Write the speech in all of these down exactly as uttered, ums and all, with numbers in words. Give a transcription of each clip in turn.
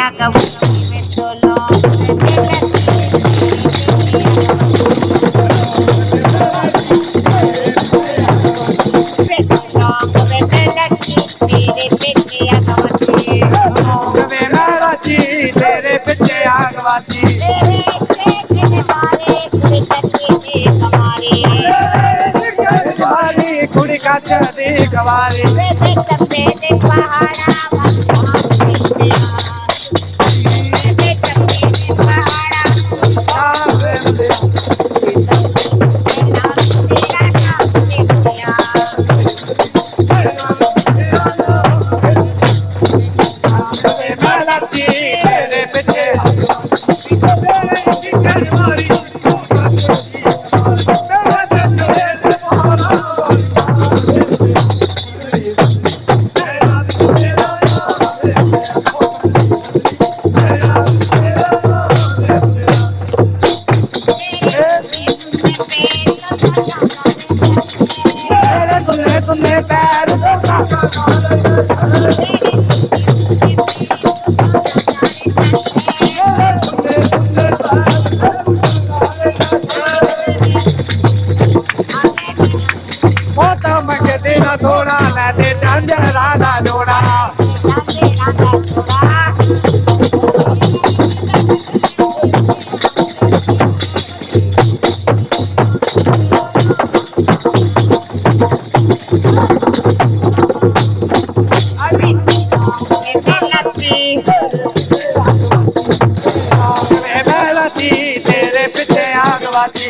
तेरे पिछे आगवाती कुड़ी का चढ़ी गवारी थोड़ा लाते चांद राधा जोड़ा तेरे पीछे आगवाती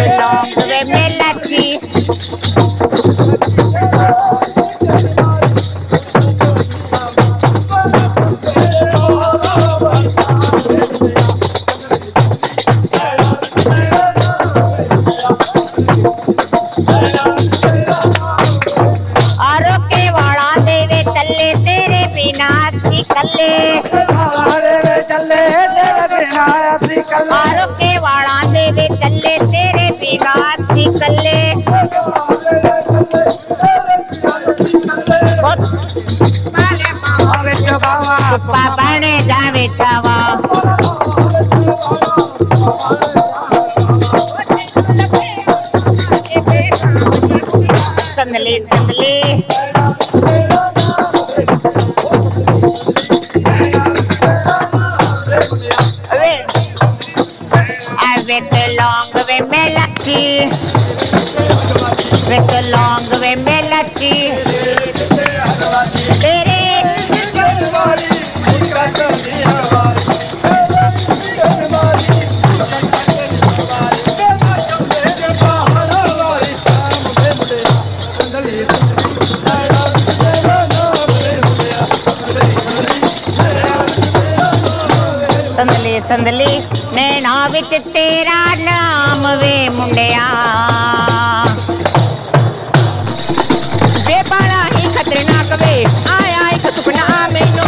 आरो के वाला देवे चले तेरे बिना निकले पप्पा बने जावे चावा संदले संदले with the long way melody, with the long way melody. तेरे संदली संदली नैना विच तेरा नाम वे मुंडिया वे बड़ा ही खतरनाक वे आया एक सुपना मैनू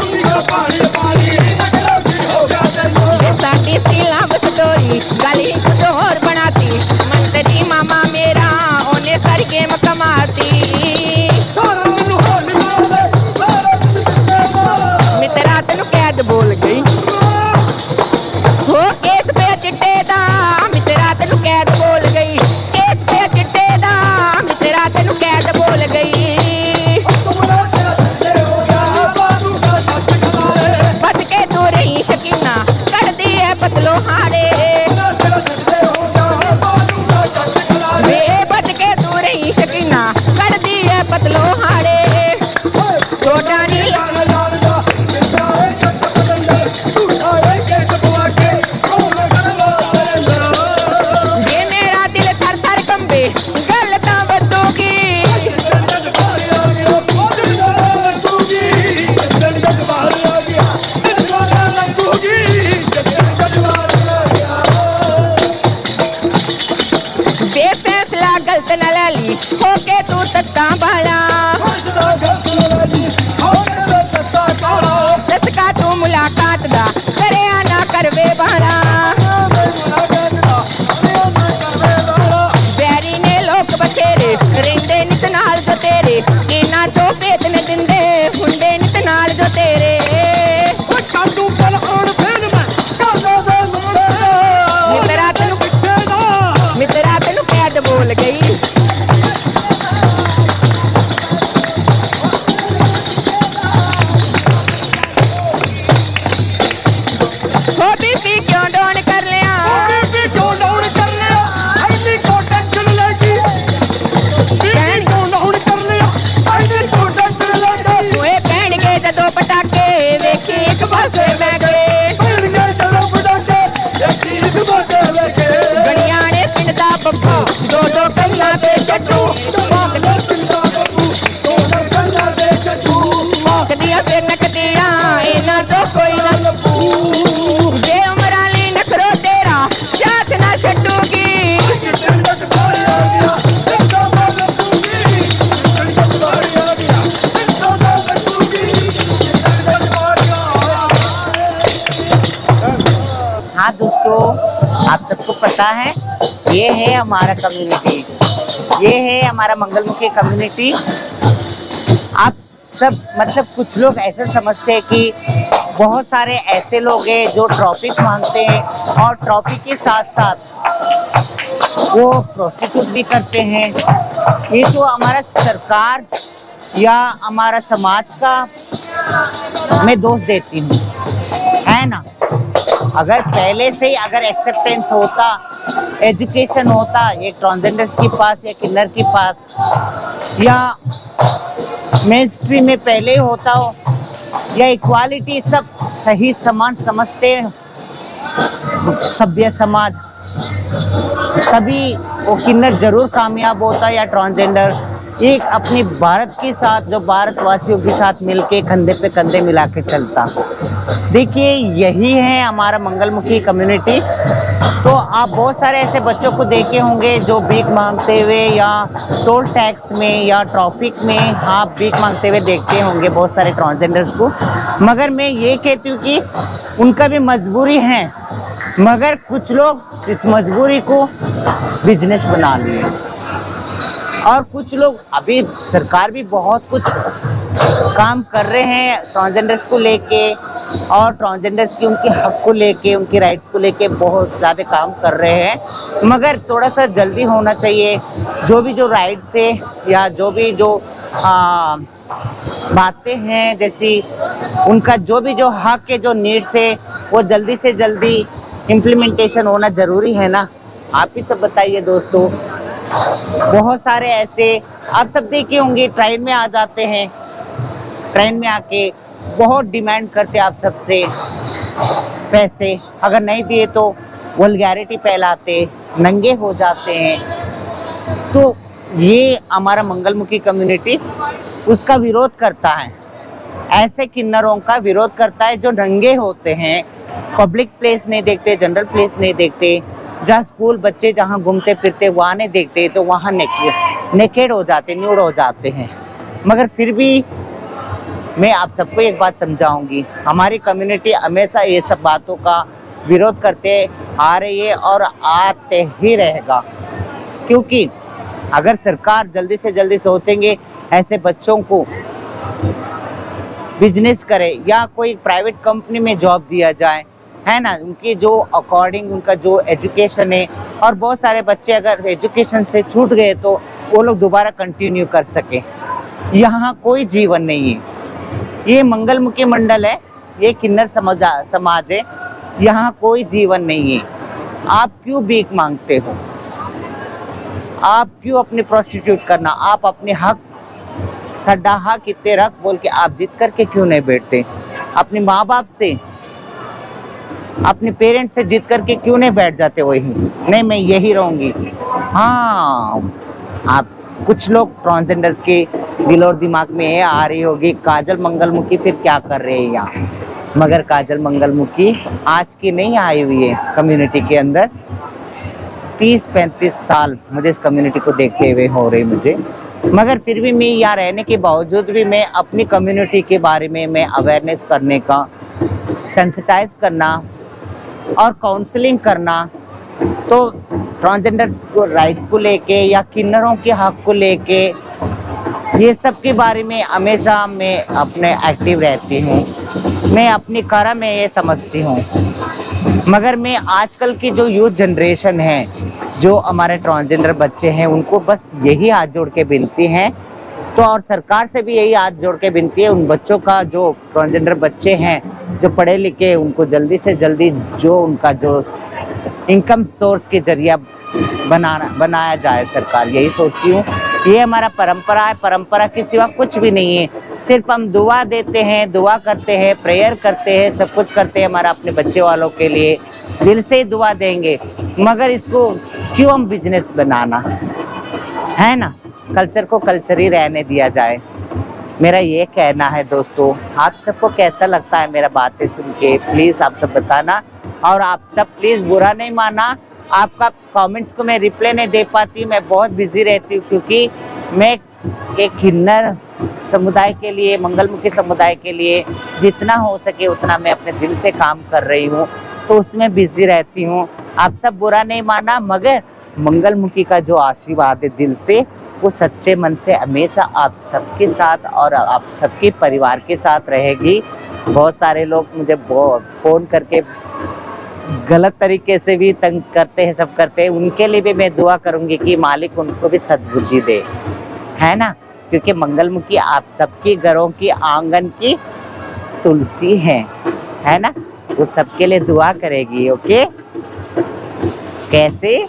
साडी सिला बसदोरी गली कुछ होर बनाती मंत्री मामा मेरा ओने करके मकमाती मित्रा तेनू कैद बोल गई हो केस पे चिट्टे दा मित्रा तेनू कैद बोल गई केस हाँ दोस्तों, आप सबको पता है ये है हमारा कम्युनिटी, ये है हमारा मंगलमुखी कम्युनिटी। आप सब मतलब कुछ लोग ऐसे समझते हैं कि बहुत सारे ऐसे लोग हैं जो ट्रॉफिक मांगते हैं और ट्रॉफिक के साथ साथ वो प्रोस्टिट्यूट भी करते हैं। ये तो हमारा सरकार या हमारा समाज का मैं दोष देती हूँ, है ना। अगर पहले से ही अगर एक्सेप्टेंस होता, एजुकेशन होता एक ट्रांसजेंडर्स के पास या किन्नर के पास, या मेन स्ट्रीम में पहले ही होता हो, या इक्वालिटी सब सही समान समझते सभ्य समाज, तभी वो किन्नर जरूर कामयाब होता या ट्रांसजेंडर एक अपनी भारत के साथ, जो भारतवासियों के साथ मिलके कंधे पे कंधे मिला के चलता। देखिए यही है हमारा मंगलमुखी कम्युनिटी। तो आप बहुत सारे ऐसे बच्चों को देखे होंगे जो भीख मांगते हुए या टोल टैक्स में या ट्रैफिक में आप भीख मांगते हुए देखते होंगे बहुत सारे ट्रांसजेंडर्स को। मगर मैं ये कहती हूँ कि उनका भी मजबूरी है, मगर कुछ लोग इस मजबूरी को बिजनेस बना लिए और कुछ लोग, अभी सरकार भी बहुत कुछ काम कर रहे हैं ट्रांसजेंडर्स को लेके और ट्रांसजेंडर्स की उनके हक को लेके, उनकी राइट्स को लेके बहुत ज़्यादा काम कर रहे हैं। मगर थोड़ा सा जल्दी होना चाहिए। जो भी जो राइट्स है या जो भी जो आ, बातें हैं, जैसी उनका जो भी जो हक है, जो नीड्स है, वो जल्दी से जल्दी इम्प्लीमेंटेशन होना ज़रूरी है ना। आप ही सब बताइए दोस्तों। बहुत सारे ऐसे आप सब देखे होंगे, ट्रेन में आ जाते हैं, ट्रेन में आके बहुत डिमांड करते आप सबसे पैसे, अगर नहीं दिए तो वल्गैरिटी फैलाते, नंगे हो जाते हैं। तो ये हमारा मंगलमुखी कम्युनिटी उसका विरोध करता है, ऐसे किन्नरों का विरोध करता है जो नंगे होते हैं, पब्लिक प्लेस नहीं देखते, जनरल प्लेस नहीं देखते, जहाँ स्कूल बच्चे जहाँ घूमते फिरते वहाँ नहीं देखते, तो वहाँ नेकेड नेकेड हो जाते, न्यूड हो जाते हैं। मगर फिर भी मैं आप सबको एक बात समझाऊंगी, हमारी कम्युनिटी हमेशा ये सब बातों का विरोध करते आ रही है और आते ही रहेगा। क्योंकि अगर सरकार जल्दी से जल्दी सोचेंगे ऐसे बच्चों को बिजनेस करे या कोई प्राइवेट कंपनी में जॉब दिया जाए, है ना, उनकी जो अकॉर्डिंग उनका जो एजुकेशन है, और बहुत सारे बच्चे अगर एजुकेशन से छूट गए तो वो लोग दोबारा कंटिन्यू कर सके। यहाँ कोई जीवन नहीं है, ये मंगलमुखी मंडल है, ये किन्नर समाज समाज है, यहाँ कोई जीवन नहीं है। आप क्यों भीख मांगते हो? आप क्यों अपने प्रोस्टिट्यूट करना? आप अपने हक सड्डा हक इतने रख बोल के आप जीत करके क्यों नहीं बैठते? अपने माँ बाप से, अपने पेरेंट्स से जीत करके क्यों नहीं बैठ जाते? वही नहीं, मैं यही रहूंगी। हाँ, आप कुछ लोग ट्रांसजेंडर्स के दिल और दिमाग में ये आ रही होगी, काजल मंगलमुखी फिर क्या कर रहे हैं यहाँ। मगर काजल मंगलमुखी आज की नहीं आई हुई है कम्युनिटी के अंदर, तीस पैंतीस साल मुझे इस कम्युनिटी को देखते हुए हो रही मुझे। मगर फिर भी मैं यहाँ रहने के बावजूद भी मैं अपनी कम्युनिटी के बारे में मैं अवेयरनेस करने का, सेंसिटाइज करना और काउंसलिंग करना, तो ट्रांसजेंडर्स को राइट्स को लेके या किन्नरों के हक को लेके ये सब के बारे में हमेशा मैं अपने एक्टिव रहती हूँ। मैं अपनी कारा में ये समझती हूँ। मगर मैं आजकल की जो यूथ जनरेशन है, जो हमारे ट्रांसजेंडर बच्चे हैं, उनको बस यही हाथ जोड़ के विनती है, तो और सरकार से भी यही हाथ जोड़ के विनती है, उन बच्चों का जो ट्रांसजेंडर बच्चे हैं जो पढ़े लिखे, उनको जल्दी से जल्दी जो उनका जो इनकम सोर्स के जरिया बनाना बनाया जाए। सरकार यही सोचती हूँ। ये हमारा परंपरा है, परंपरा के सिवा कुछ भी नहीं है। सिर्फ हम दुआ देते हैं, दुआ करते हैं, प्रेयर करते हैं, सब कुछ करते हैं हमारा अपने बच्चे वालों के लिए, दिल से दुआ देंगे। मगर इसको क्यों हम बिजनेस बनाना, है ना? कल्चर को कल्चर ही रहने दिया जाए, मेरा ये कहना है दोस्तों। आप सबको कैसा लगता है मेरा बातें सुन के, प्लीज़ आप सब बताना। और आप सब प्लीज़ बुरा नहीं माना, आपका कमेंट्स को मैं रिप्लाई नहीं दे पाती, मैं बहुत बिजी रहती हूँ, क्योंकि मैं एक किन्नर समुदाय के लिए, मंगलमुखी समुदाय के लिए जितना हो सके उतना मैं अपने दिल से काम कर रही हूँ। तो तो उसमें बिजी रहती हूँ। आप सब बुरा नहीं माना, मगर मंगलमुखी का जो आशीर्वाद है दिल से, वो सच्चे मन से हमेशा आप सबके साथ और आप सबके परिवार के साथ रहेगी। बहुत सारे लोग मुझे फ़ोन करके गलत तरीके से भी तंग करते हैं, सब करते हैं, उनके लिए भी मैं दुआ करूंगी कि मालिक उनको भी सद्बुद्धि दे, है ना, क्योंकि मंगलमुखी आप सबके घरों की आंगन की तुलसी है, है ना, वो सबके लिए दुआ करेगी। ओके, कैसे?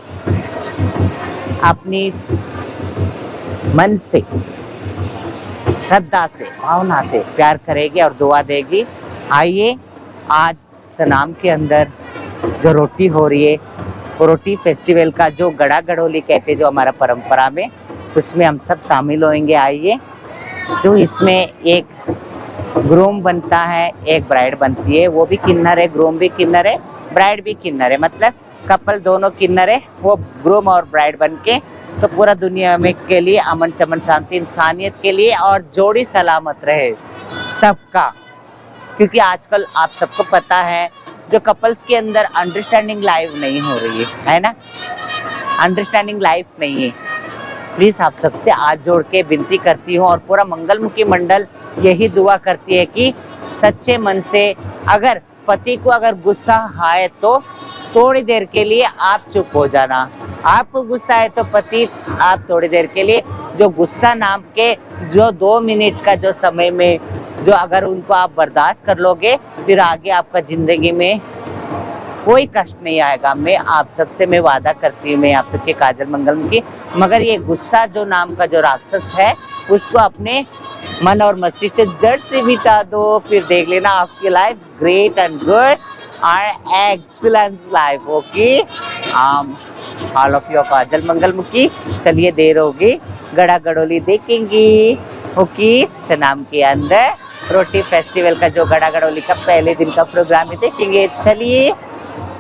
अपनी मन से, श्रद्धा से, भावना से प्यार करेगी और दुआ देगी। आइए, आज सनाम के अंदर जो रोटी हो रही है, वो रोटी फेस्टिवल का जो गड़ा गड़ोली कहते हैं जो हमारा परंपरा में, उसमें हम सब शामिल होंगे। आइए, जो इसमें एक ग्रूम बनता है, एक ब्राइड बनती है, वो भी किन्नर है, ग्रूम भी किन्नर है, ब्राइड भी किन्नर है, मतलब कपल दोनों किन्नर है। वो ग्रूम और ब्राइड बन के तो पूरा दुनिया में के लिए अमन चमन शांति इंसानियत के लिए और जोड़ी सलामत रहे सबका, क्योंकि आजकल आप सबको पता है जो कपल्स के अंदर अंडरस्टैंडिंग लाइफ नहीं हो रही है, है ना, अंडरस्टैंडिंग लाइफ नहीं है। प्लीज आप सबसे हाथ जोड़ के विनती करती हूँ और पूरा मंगलमुखी मंडल यही दुआ करती है कि सच्चे मन से, अगर पति को अगर गुस्सा आए तो थोड़ी देर के लिए आप चुप हो जाना, आपको गुस्सा है तो पति आप थोड़ी देर के लिए, जो गुस्सा नाम के जो दो मिनट का जो समय में जो अगर उनको आप बर्दाश्त कर लोगे, फिर आगे आपका जिंदगी में कोई कष्ट नहीं आएगा। मैं आप सबसे मैं वादा करती हूँ, मैं आप सबके काजल मंगलमुखी, मगर ये गुस्सा जो नाम का जो राक्षस है, उसको अपने मन और मस्तिष्क से जड़ से मिटा दो, फिर देख लेना आपकी लाइफ ग्रेट एंड गुड और excellent life. Okay, am all of your Kajal Mangalmukhi. चलिए, देर होगी, गड़ा गड़ोली देखेंगी। ओके, सनाम के अंदर रोटी फेस्टिवल का जो गड़ा गड़ोली का पहले दिन का प्रोग्राम है देखेंगे। चलिए।